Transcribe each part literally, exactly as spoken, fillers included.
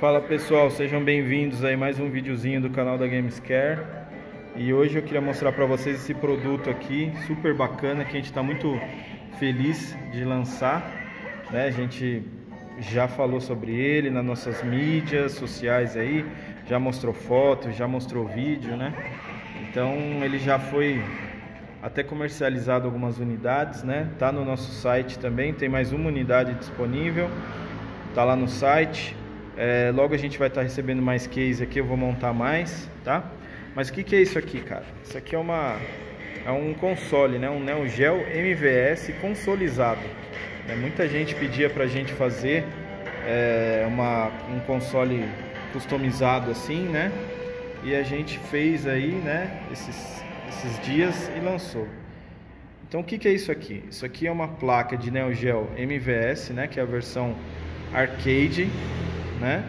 Fala pessoal, sejam bem-vindos aí mais um videozinho do canal da Gamescare. E hoje eu queria mostrar para vocês esse produto aqui, super bacana, que a gente está muito feliz de lançar, né? A gente já falou sobre ele nas nossas mídias sociais aí, já mostrou foto, já mostrou vídeo, né? Então ele já foi até comercializado algumas unidades, né? Tá no nosso site também, tem mais uma unidade disponível, tá lá no site. É, logo a gente vai estar recebendo mais case aqui, eu vou montar mais, tá? Mas o que, que é isso aqui, cara? Isso aqui é uma é um console, né? Um Neo Geo M V S consolizado. É, muita gente pedia pra gente fazer é, uma, um console customizado assim, né? E a gente fez aí, né? Esses, esses dias e lançou. Então o que, que é isso aqui? Isso aqui é uma placa de Neo Geo M V S, né? Que é a versão arcade, né?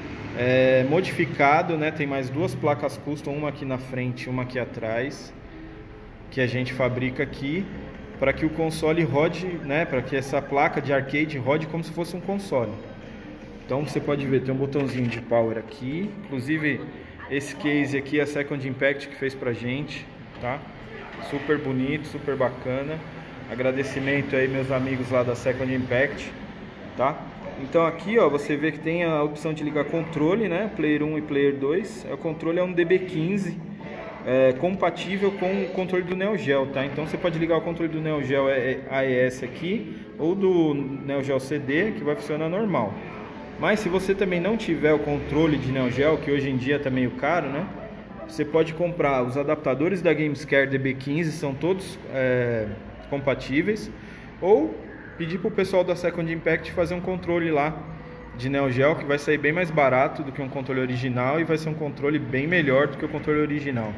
É modificado, né? Tem mais duas placas custom, uma aqui na frente e uma aqui atrás, que a gente fabrica aqui para que o console rode, né? Para que essa placa de arcade rode como se fosse um console. Então você pode ver, tem um botãozinho de power aqui. Inclusive esse case aqui é a Second Impact que fez pra gente, tá? Super bonito, super bacana. Agradecimento aí meus amigos lá da Second Impact, tá? Então aqui, ó, você vê que tem a opção de ligar controle, né? Player um e Player dois. O controle é um D B quinze, é, compatível com o controle do Neo Geo, tá? Então você pode ligar o controle do Neo Geo A E S aqui ou do Neo Geo C D, que vai funcionar normal. Mas se você também não tiver o controle de Neo Geo, que hoje em dia tá meio caro, né? Você pode comprar os adaptadores da Gamescare D B quinze, são todos é, compatíveis, ou pedir para o pessoal da Second Impact fazer um controle lá de Neo Geo, que vai sair bem mais barato do que um controle original e vai ser um controle bem melhor do que o controle original,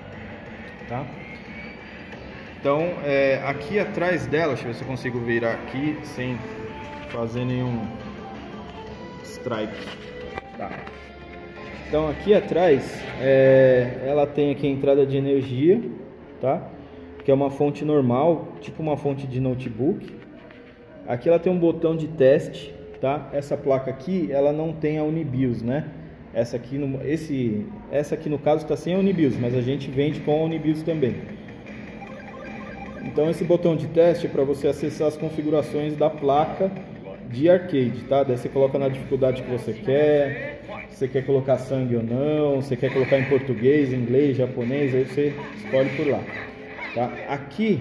tá? Então é, aqui atrás dela, deixa eu ver se eu consigo virar aqui sem fazer nenhum strike, tá? Então aqui atrás é, ela tem aqui a entrada de energia, tá? Que é uma fonte normal, tipo uma fonte de notebook. Aqui ela tem um botão de teste, tá? Essa placa aqui, ela não tem a Unibios, né? Essa aqui, no, esse, essa aqui no caso está sem a Unibios, mas a gente vende com a Unibios também. Então esse botão de teste é para você acessar as configurações da placa de arcade, tá? Daí você coloca na dificuldade que você quer, se você quer colocar sangue ou não, se você quer colocar em português, inglês, japonês, aí você escolhe por lá, tá? Aqui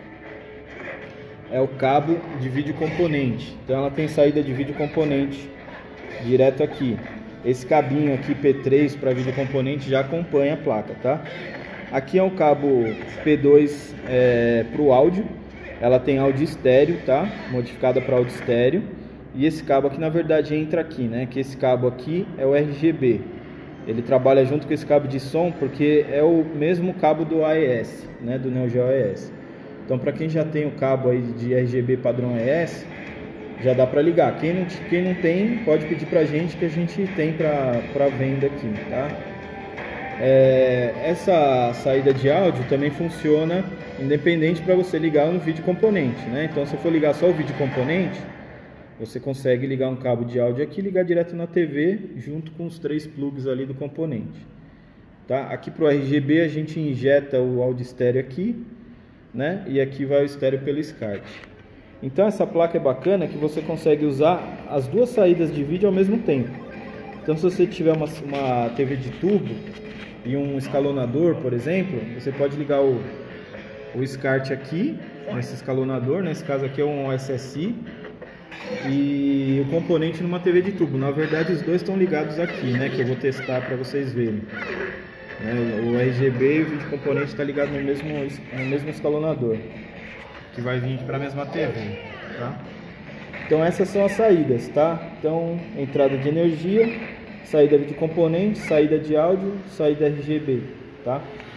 é o cabo de vídeo componente, então ela tem saída de vídeo componente direto aqui. Esse cabinho aqui P três para vídeo componente já acompanha a placa, tá? Aqui é um cabo P dois é, para o áudio, ela tem áudio estéreo, tá? Modificada para áudio estéreo. E esse cabo aqui na verdade entra aqui, né? Que esse cabo aqui é o R G B. Ele trabalha junto com esse cabo de som porque é o mesmo cabo do A E S, né? Do Neo Geo A E S. Então, para quem já tem o cabo aí de R G B padrão A E S, já dá para ligar. Quem não, quem não tem, pode pedir para a gente que a gente tem para venda aqui, tá? É, essa saída de áudio também funciona independente para você ligar no vídeo componente, né? Então, se for ligar só o vídeo componente, você consegue ligar um cabo de áudio aqui e ligar direto na T V junto com os três plugs ali do componente, tá? Aqui para o R G B a gente injeta o áudio estéreo aqui, né? E aqui vai o estéreo pelo SCART. Então essa placa é bacana que você consegue usar as duas saídas de vídeo ao mesmo tempo. Então se você tiver uma, uma T V de tubo e um escalonador, por exemplo, você pode ligar o, o SCART aqui nesse escalonador, nesse caso aqui é um O S S I, e o componente numa T V de tubo. Na verdade os dois estão ligados aqui, né? Que eu vou testar para vocês verem. O R G B e o vídeo componente está ligado no mesmo, no mesmo escalonador, que vai vir para a mesma T V, tá? Então essas são as saídas, tá? Então entrada de energia, saída de componente, saída de áudio, saída R G B, tá?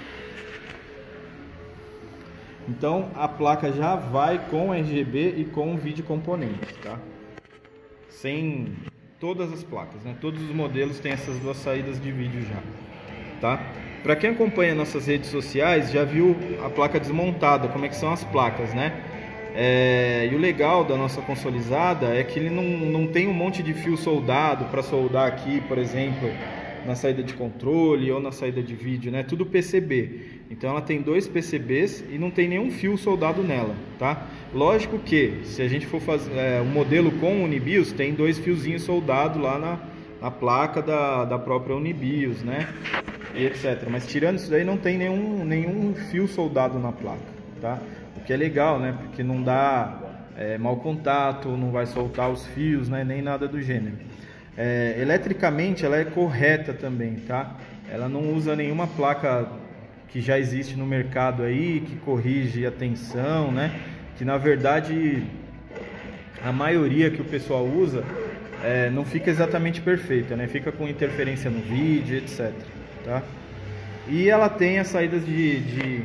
Então a placa já vai com R G B e com vídeo componente, tá? Sem todas as placas, né? Todos os modelos têm essas duas saídas de vídeo já. Tá? Para quem acompanha nossas redes sociais, já viu a placa desmontada, como é que são as placas, né? É, e o legal da nossa consolizada é que ele não, não tem um monte de fio soldado para soldar aqui, por exemplo, na saída de controle ou na saída de vídeo, né? Tudo P C B. Então ela tem dois P C Bs e não tem nenhum fio soldado nela, tá? Lógico que se a gente for fazer é, um modelo com Unibios, tem dois fiozinhos soldados lá na, na placa da, da própria Unibios, né? E etcétera. Mas tirando isso daí, não tem nenhum, nenhum fio soldado na placa, tá? O que é legal, né? Porque não dá é, mau contato, não vai soltar os fios, né? Nem nada do gênero. É, eletricamente ela é correta também, tá? Ela não usa nenhuma placa que já existe no mercado aí, que corrige a tensão, né? Que na verdade a maioria que o pessoal usa é, não fica exatamente perfeita, né? Fica com interferência no vídeo, etcétera. Tá? E ela tem as saídas de, de,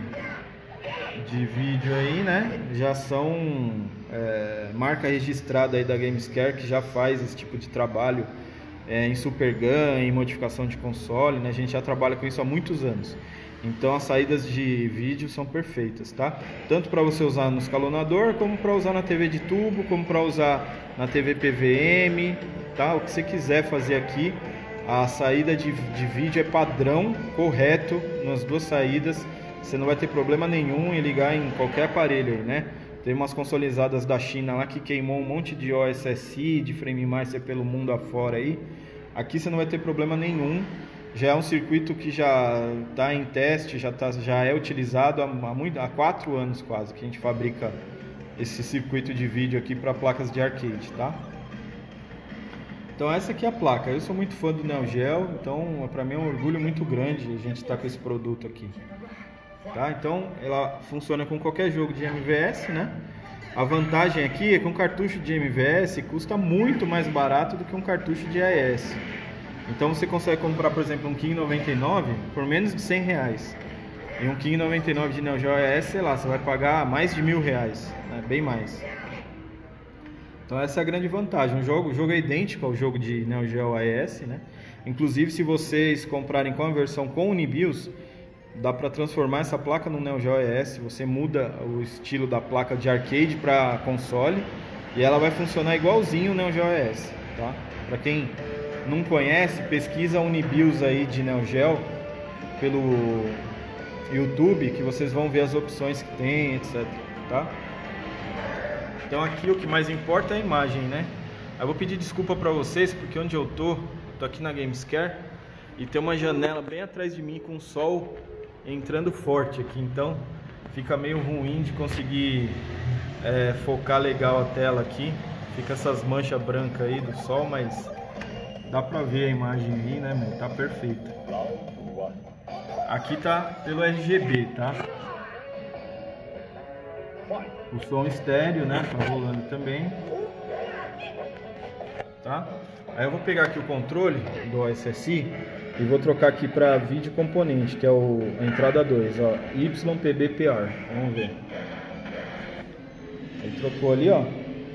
de vídeo aí, né? Já são é, marca registrada aí da Gamescare, que já faz esse tipo de trabalho é, em Super Gun, em modificação de console, né? A gente já trabalha com isso há muitos anos. Então as saídas de vídeo são perfeitas, tá? Tanto para você usar no escalonador, como para usar na T V de tubo, como para usar na T V P V M, tá? O que você quiser fazer aqui, a saída de, de vídeo é padrão, correto nas duas saídas. Você não vai ter problema nenhum em ligar em qualquer aparelho aí, né? Tem umas consolizadas da China lá que queimou um monte de O S S I, de Frame Master pelo mundo afora aí. Aqui você não vai ter problema nenhum. Já é um circuito que já está em teste, já, tá, já é utilizado há, há, muito, há quatro anos quase que a gente fabrica esse circuito de vídeo aqui para placas de arcade, tá? Então essa aqui é a placa. Eu sou muito fã do Neo Geo, então para mim é um orgulho muito grande a gente estar tá com esse produto aqui, tá? Então ela funciona com qualquer jogo de M V S, né? A vantagem aqui é que um cartucho de M V S custa muito mais barato do que um cartucho de A E S. Então você consegue comprar, por exemplo, um King noventa e nove por menos de cem reais. E um King noventa e nove de Neo Geo A E S, sei lá, você vai pagar mais de mil reais, né? Bem mais. Então essa é a grande vantagem. O jogo, o jogo é idêntico ao jogo de Neo Geo A E S, né? Inclusive, se vocês comprarem com a versão com Unibios, dá para transformar essa placa no Neo Geo A E S. Você muda o estilo da placa de arcade para console e ela vai funcionar igualzinho o Neo Geo A E S, tá? Para quem não conhece, pesquisa Unibios aí de Neo Geo pelo YouTube, que vocês vão ver as opções que tem, etcétera. Tá? Então aqui o que mais importa é a imagem, né? Eu vou pedir desculpa para vocês, porque onde eu tô, tô aqui na Gamescare e tem uma janela bem atrás de mim com o sol entrando forte aqui, então fica meio ruim de conseguir é, focar legal a tela aqui. Fica essas manchas brancas aí do sol, mas dá pra ver a imagem aí, né, meu? Tá perfeita. Aqui tá pelo R G B, tá? O som estéreo, né? Tá rolando também. Tá? Aí eu vou pegar aqui o controle do O S S I e vou trocar aqui para vídeo componente, que é o, a entrada dois, ó, Y P B P R. Vamos ver. Ele trocou ali, ó,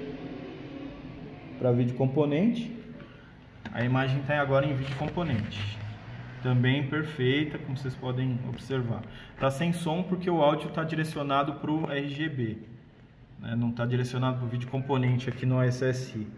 para vídeo componente. A imagem está agora em vídeo componente, também perfeita, como vocês podem observar. Está sem som porque o áudio está direcionado para o R G B, né? Não está direcionado para o vídeo componente aqui no O S S I.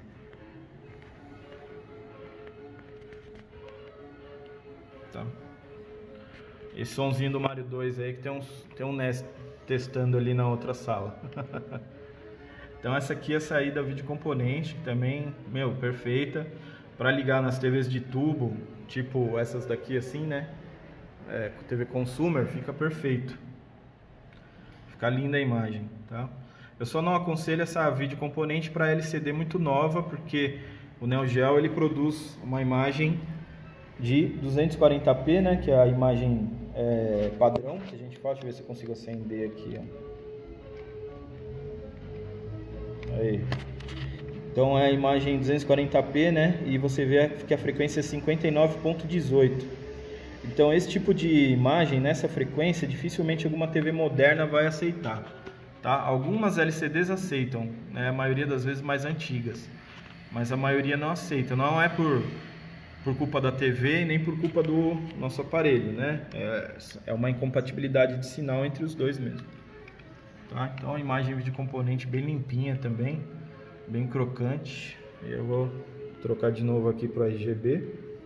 Tá? Esse somzinho do Mario dois aí que tem, uns, tem um N E S testando ali na outra sala. Então essa aqui é a saída vídeo componente, também, meu, perfeita. Para ligar nas T Vs de tubo, tipo essas daqui assim, né? É, T V Consumer, fica perfeito. Fica linda a imagem, tá? Eu só não aconselho essa vídeo componente para L C D muito nova, porque o Neo Geo ele produz uma imagem de duzentos e quarenta p, né? Que é a imagem é, padrão que a gente faz. Deixa eu ver se eu consigo acender aqui, ó. Aí. Então é a imagem duzentos e quarenta p, né? E você vê que a frequência é cinquenta e nove ponto dezoito. Então esse tipo de imagem nessa frequência dificilmente alguma T V moderna vai aceitar, tá? Algumas L C Ds aceitam, né? A maioria das vezes mais antigas, mas a maioria não aceita. Não é por, por culpa da T V nem por culpa do nosso aparelho, né? É, é uma incompatibilidade de sinal entre os dois mesmo. tá? Então a imagem de componente bem limpinha também, bem crocante. E eu vou trocar de novo aqui para R G B.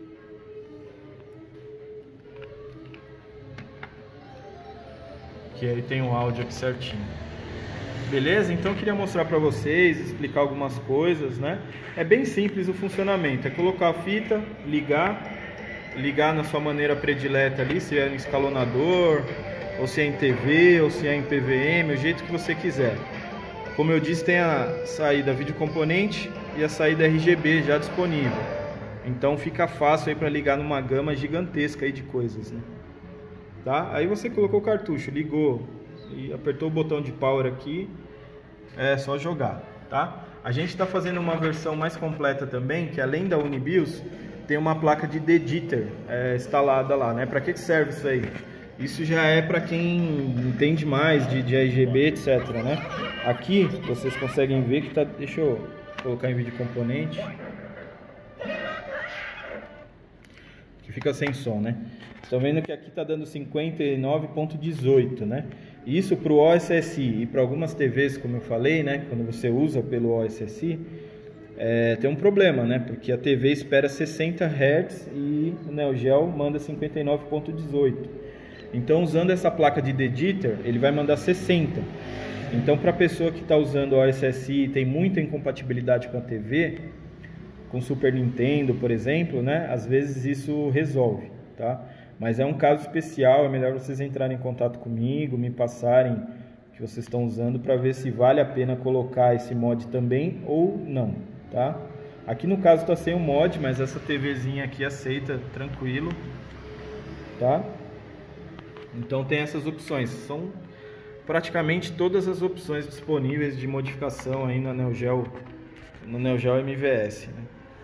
Que aí tem o áudio aqui certinho. Beleza? Então eu queria mostrar para vocês, explicar algumas coisas, né? É bem simples o funcionamento, é colocar a fita, ligar, ligar na sua maneira predileta ali, se é em escalonador, ou se é em T V, ou se é em P V M, o jeito que você quiser. Como eu disse, tem a saída vídeo componente e a saída R G B já disponível. Então fica fácil aí para ligar numa gama gigantesca aí de coisas, né? Tá? Aí você colocou o cartucho, ligou e apertou o botão de power aqui, é só jogar, tá? A gente está fazendo uma versão mais completa também, que além da Unibios, tem uma placa de Deditor é, instalada lá, né? Para que serve isso aí? Isso já é para quem entende mais de, de R G B, etc, né? Aqui vocês conseguem ver que tá... Deixa eu colocar em vídeo componente. Que fica sem som, né? Estão vendo que aqui está dando cinquenta e nove ponto dezoito, né? Isso para o O S S I e para algumas T Vs, como eu falei, né? Quando você usa pelo O S S I, é, tem um problema, né? Porque a T V espera sessenta hertz e o Neo Geo manda cinquenta e nove ponto dezoito. Então, usando essa placa de Deditor, ele vai mandar sessenta. Então, para a pessoa que está usando o O S S I e tem muita incompatibilidade com a T V, com Super Nintendo, por exemplo, né? Às vezes isso resolve, tá? Mas é um caso especial, é melhor vocês entrarem em contato comigo, me passarem o que vocês estão usando para ver se vale a pena colocar esse mod também ou não, tá? Aqui no caso está sem o mod, mas essa TVzinha aqui aceita tranquilo, tá? Então tem essas opções, são praticamente todas as opções disponíveis de modificação aí na Neo Geo, no Neo Geo M V S, né?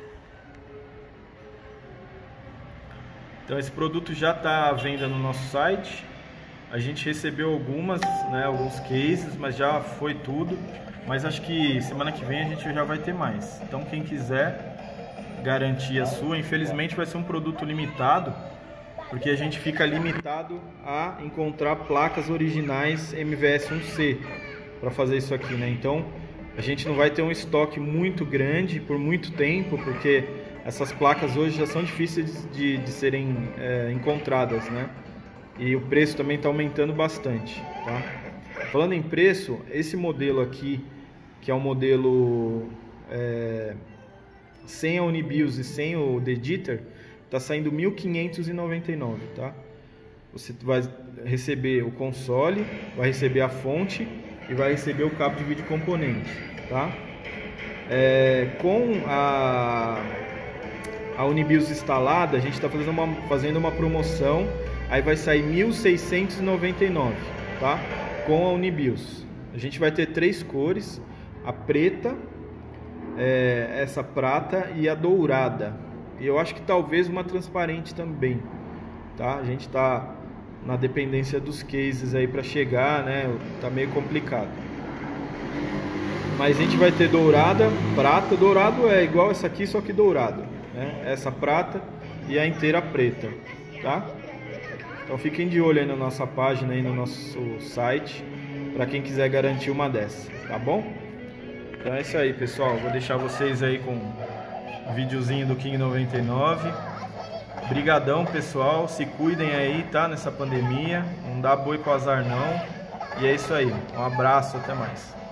Então esse produto já está à venda no nosso site. A gente recebeu algumas, né, alguns cases, mas já foi tudo. Mas acho que semana que vem a gente já vai ter mais. Então quem quiser garantir a sua, infelizmente vai ser um produto limitado, porque a gente fica limitado a encontrar placas originais M V S um C para fazer isso aqui, né? Então a gente não vai ter um estoque muito grande por muito tempo, porque essas placas hoje já são difíceis de, de serem é, encontradas, né? E o preço também está aumentando bastante, tá? Falando em preço, esse modelo aqui, que é um modelo é, sem a Unibios e sem o Deditor, está saindo mil quinhentos e noventa e nove reais, tá? Você vai receber o console, vai receber a fonte e vai receber o cabo de vídeo componente, tá? É, com a a Unibios instalada, a gente está fazendo uma, fazendo uma promoção, aí vai sair mil seiscentos e noventa e nove reais, tá? Com a Unibios. A gente vai ter três cores, a preta, é, essa prata e a dourada. E eu acho que talvez uma transparente também, tá? A gente está na dependência dos cases aí para chegar, né? Tá meio complicado. Mas a gente vai ter dourada, prata. Dourado é igual essa aqui, só que dourado, né? Essa prata e a inteira preta, tá? Então fiquem de olho aí na nossa página, aí no nosso site, para quem quiser garantir uma dessa, tá bom? Então é isso aí, pessoal. Vou deixar vocês aí com um videozinho do King noventa e nove. Brigadão, pessoal. Se cuidem aí, tá? Nessa pandemia. Não dá boi com azar, não. E é isso aí. Um abraço, até mais.